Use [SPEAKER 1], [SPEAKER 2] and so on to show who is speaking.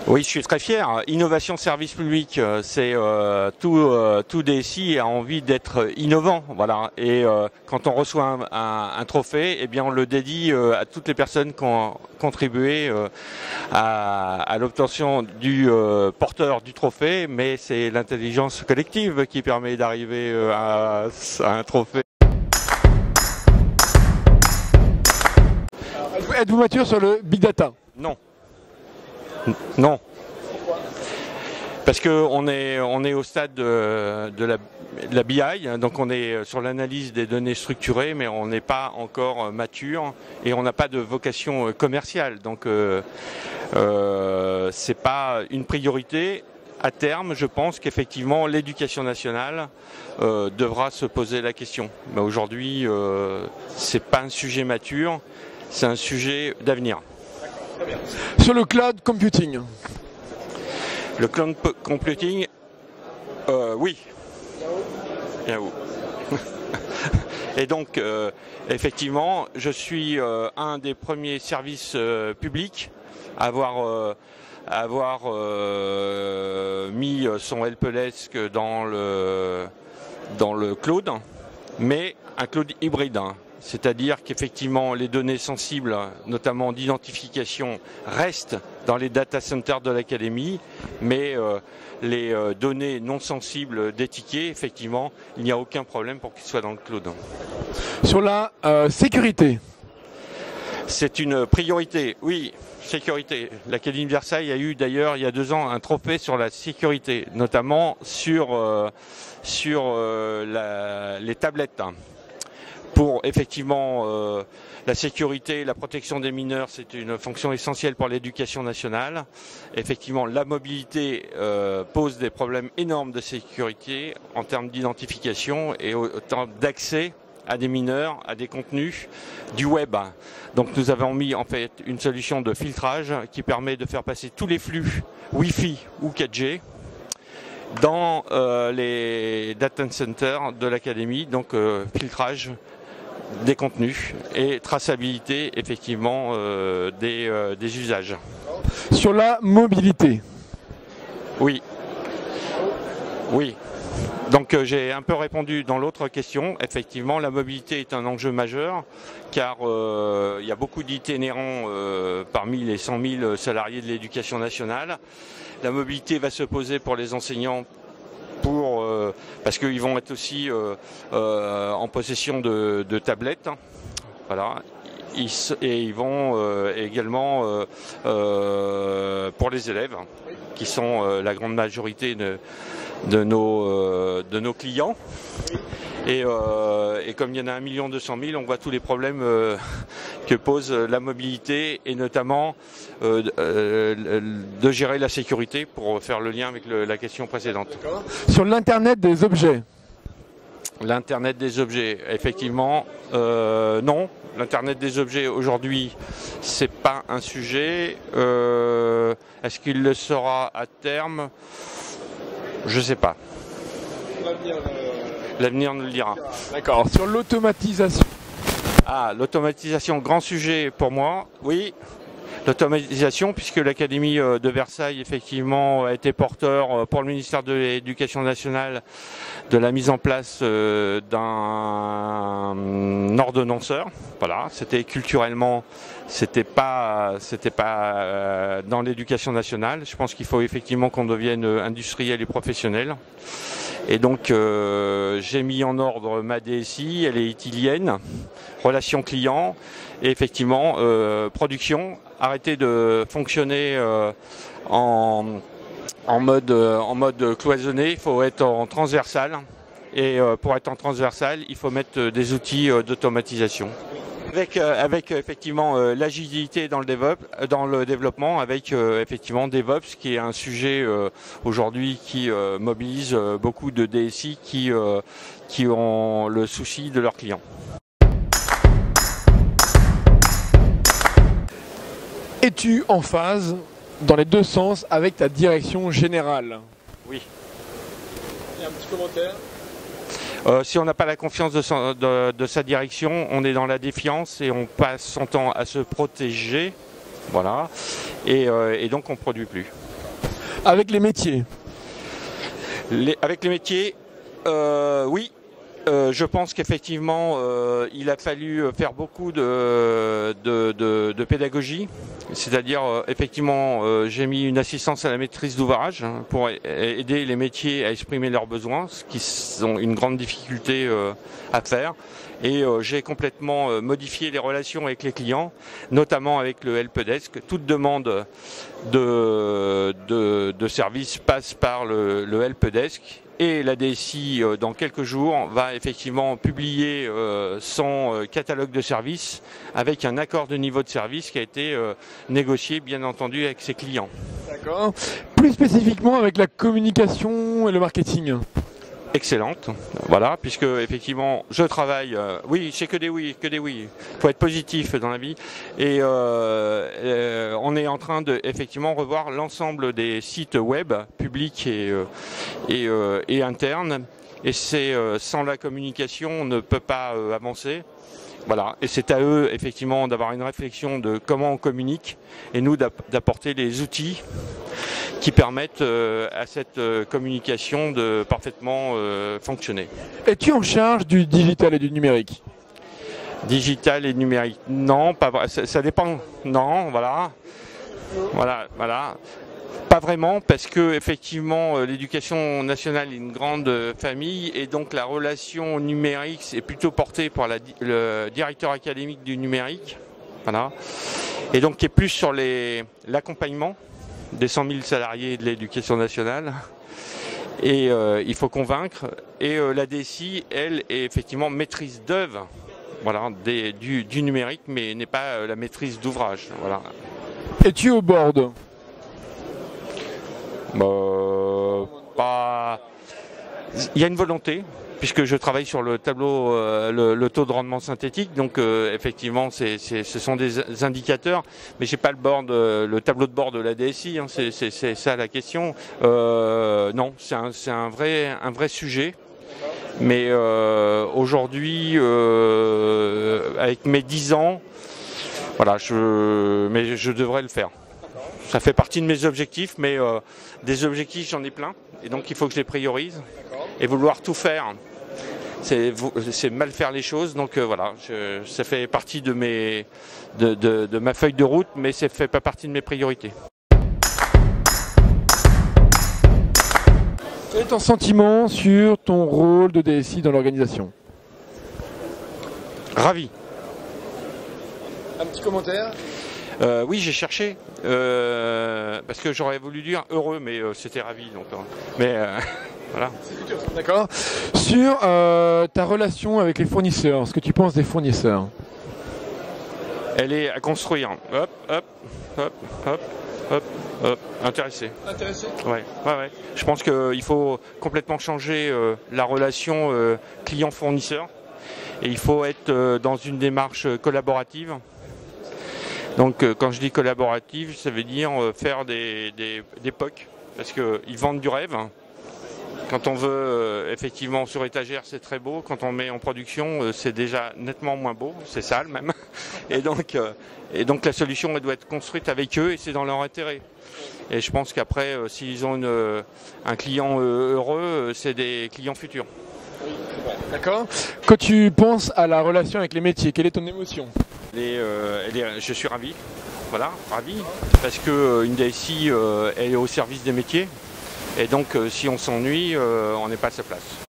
[SPEAKER 1] Oui, je suis très fier. Innovation service public, c'est tout DSI a envie d'être innovant, voilà. Et quand on reçoit un trophée, eh bien on le dédie à toutes les personnes qui ont contribué à l'obtention du porteur du trophée, mais c'est l'intelligence collective qui permet d'arriver à un trophée.
[SPEAKER 2] Êtes-vous mature sur le big data?
[SPEAKER 1] Non. Non. Parce qu'on est au stade de la BI, donc on est sur l'analyse des données structurées, mais on n'est pas encore mature et on n'a pas de vocation commerciale. Donc c'est pas une priorité. À terme, je pense qu'effectivement l'éducation nationale devra se poser la question. Mais aujourd'hui, c'est pas un sujet mature, c'est un sujet d'avenir.
[SPEAKER 2] Sur le cloud computing.
[SPEAKER 1] Le cloud computing, oui. Yahoo. Et donc, effectivement, je suis un des premiers services publics à avoir mis son helpdesk dans le cloud, mais un cloud hybride. C'est-à-dire qu'effectivement les données sensibles, notamment d'identification, restent dans les data centers de l'académie, mais les données non sensibles des tickets, effectivement, il n'y a aucun problème pour qu'ils soient dans le cloud.
[SPEAKER 2] Sur la sécurité.
[SPEAKER 1] C'est une priorité, oui, sécurité. L'Académie de Versailles a eu d'ailleurs il y a 2 ans un trophée sur la sécurité, notamment sur les tablettes. Pour effectivement la sécurité, la protection des mineurs, c'est une fonction essentielle pour l'éducation nationale. Effectivement, la mobilité pose des problèmes énormes de sécurité en termes d'identification et en termes d'accès à des mineurs, à des contenus du web. Donc nous avons mis en fait une solution de filtrage qui permet de faire passer tous les flux Wi-Fi ou 4G dans les data centers de l'académie, donc filtrage des contenus et traçabilité effectivement des usages.
[SPEAKER 2] Sur la mobilité.
[SPEAKER 1] Oui. Oui. Donc j'ai un peu répondu dans l'autre question. Effectivement, la mobilité est un enjeu majeur car il y a beaucoup d'itinérants parmi les 100 000 salariés de l'éducation nationale. La mobilité va se poser pour les enseignants parce qu'ils vont être aussi en possession de tablettes. Voilà. Et ils vont également pour les élèves, qui sont la grande majorité de nos clients. Et comme il y en a 1 200 000, on voit tous les problèmes que pose la mobilité et notamment de gérer la sécurité pour faire le lien avec la question précédente.
[SPEAKER 2] Sur l'Internet des objets.
[SPEAKER 1] L'Internet des objets, effectivement, non. L'Internet des objets aujourd'hui, c'est pas un sujet. Est-ce qu'il le sera à terme? Je sais pas. L'avenir nous le dira.
[SPEAKER 2] D'accord. Sur l'automatisation.
[SPEAKER 1] Ah, l'automatisation, grand sujet pour moi, oui. L'automatisation, puisque l'Académie de Versailles, effectivement, a été porteur pour le ministère de l'Éducation nationale de la mise en place d'un ordonnanceur. Voilà, c'était culturellement, c'était pas dans l'éducation nationale. Je pense qu'il faut effectivement qu'on devienne industriel et professionnel. Et donc j'ai mis en ordre ma DSI, elle est italienne, relations clients et effectivement production, arrêter de fonctionner en mode cloisonné, il faut être en transversal et pour être en transversal, il faut mettre des outils d'automatisation. Avec effectivement l'agilité dans le développement, avec effectivement DevOps qui est un sujet aujourd'hui qui mobilise beaucoup de DSI qui ont le souci de leurs clients.
[SPEAKER 2] Es-tu en phase dans les deux sens avec ta direction générale?
[SPEAKER 1] Oui.
[SPEAKER 2] Il y a un petit commentaire.
[SPEAKER 1] Si on n'a pas la confiance de sa direction, on est dans la défiance et on passe son temps à se protéger, voilà, et donc on ne produit plus.
[SPEAKER 2] Avec les métiers.
[SPEAKER 1] Avec les métiers, oui. Je pense qu'effectivement, il a fallu faire beaucoup de pédagogie. C'est-à-dire, effectivement, j'ai mis une assistance à la maîtrise d'ouvrage pour aider les métiers à exprimer leurs besoins, ce qui sont une grande difficulté à faire. Et j'ai complètement modifié les relations avec les clients, notamment avec le helpdesk. Toute demande de service passe par le helpdesk. Et la DSI, dans quelques jours, va effectivement publier son catalogue de services avec un accord de niveau de service qui a été négocié, bien entendu, avec ses clients.
[SPEAKER 2] D'accord. Plus spécifiquement avec la communication et le marketing.
[SPEAKER 1] Excellente, voilà, puisque effectivement je travaille, oui, c'est que des oui, il faut être positif dans la vie, et on est en train de effectivement revoir l'ensemble des sites web publics et internes, et c'est sans la communication on ne peut pas avancer. Voilà, et c'est à eux effectivement d'avoir une réflexion de comment on communique et nous d'apporter les outils qui permettent à cette communication de parfaitement fonctionner.
[SPEAKER 2] Es-tu en charge du digital et du numérique?
[SPEAKER 1] Digital et numérique, non, pas vrai, ça dépend, non, voilà. Pas vraiment, parce que effectivement l'éducation nationale est une grande famille et donc la relation numérique c'est plutôt porté par le directeur académique du numérique, voilà, et donc qui est plus sur l'accompagnement des 100 000 salariés de l'éducation nationale. Et il faut convaincre. Et la DSI, elle, est effectivement maîtrise d'œuvre, voilà, du numérique, mais n'est pas la maîtrise d'ouvrage. Voilà.
[SPEAKER 2] Es-tu au board?
[SPEAKER 1] Pas. Il y a une volonté, puisque je travaille sur le tableau, le taux de rendement synthétique, donc effectivement ce sont des indicateurs, mais j'ai pas le tableau de bord de la DSI, hein, c'est ça la question. Non, c'est un vrai sujet, mais aujourd'hui, avec mes 10 ans, voilà, mais je devrais le faire. Ça fait partie de mes objectifs, mais des objectifs j'en ai plein, et donc il faut que je les priorise. Et vouloir tout faire, c'est mal faire les choses, donc voilà, ça fait partie de ma feuille de route, mais ça ne fait pas partie de mes priorités.
[SPEAKER 2] Quel est ton sentiment sur ton rôle de DSI dans l'organisation?
[SPEAKER 1] Ravi.
[SPEAKER 2] Un petit commentaire?
[SPEAKER 1] Oui, j'ai cherché, parce que j'aurais voulu dire heureux, mais c'était ravi. Donc, voilà.
[SPEAKER 2] D'accord. Sur ta relation avec les fournisseurs, ce que tu penses des fournisseurs?
[SPEAKER 1] Elle est à construire. Hop, hop, hop, hop, hop, hop. Intéressé.
[SPEAKER 2] Intéressé?
[SPEAKER 1] Ouais. Je pense qu'il faut complètement changer la relation client-fournisseur. Et il faut être dans une démarche collaborative. Donc quand je dis collaborative, ça veut dire faire des POC, parce qu'ils vendent du rêve. Quand on veut effectivement sur étagère, c'est très beau. Quand on met en production, c'est déjà nettement moins beau, c'est sale même. Et donc la solution elle doit être construite avec eux et c'est dans leur intérêt. Et je pense qu'après, s'ils ont un client heureux, c'est des clients futurs.
[SPEAKER 2] D'accord. Quand tu penses à la relation avec les métiers, quelle est ton émotion?
[SPEAKER 1] Je suis ravi, voilà, ravi, parce que une DSI elle est au service des métiers, et donc si on s'ennuie, on n'est pas à sa place.